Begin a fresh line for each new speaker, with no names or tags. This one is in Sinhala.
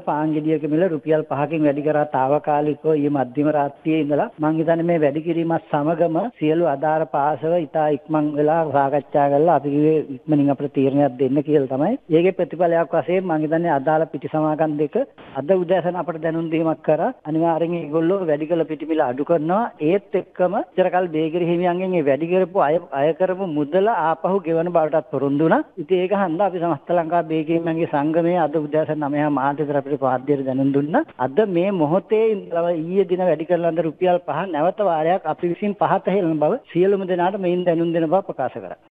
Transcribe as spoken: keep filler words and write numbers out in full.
පාන් ගෙඩියක මිල රුපියල් පහකින් වැඩි කරා తాවකාලිකව ඊ මධ්‍යම රාත්‍රියේ ඉඳලා මම හිතන්නේ මේ වැඩි කිරීමත් සමගම සියලු ආධාර පාසල ඉතා ඉක්මන් වෙලා සාකච්ඡා කරලා අපි කිව්වේ ඉක්මනින් අපිට තීරණයක් දෙන්න කියලා තමයි. ඒකේ ප්‍රතිඵලයක් වශයෙන් මම හිතන්නේ අදාළ පිටි සමාගම් දෙක අද උදෑසන අපිට දැනුම් දීමක් කරා අනිවාර්යෙන් ඒගොල්ලෝ වැඩි කළ පිටි මිල අඩු කරනවා. ඒත් එක්කම ඉතරකල් බේකරි හිමියන්ගෙන් මේ වැඩි කරපු අය අය කරපු මුදල ආපහු ගෙවන බවටත් පොරොන්දු වුණා. ඉතින් ඒක හන්දා අපි සමස්ත ලංකා බේකරි හිමියන්ගේ සංගමයේ අද උදෑසන නවය මාර්තු විතර අපිට පාද්‍යයට දැනුම් දුන්නා. අද මේ මොහොතේ ඉඳලා ඊයේ දින වැඩි කරලා රුපියල් පහ නැවත වාරයක් අපි විසින් පහත හෙළන බව සියලුම දෙනාට මේන් දැනුම් දෙන බව ප්‍රකාශ කරා.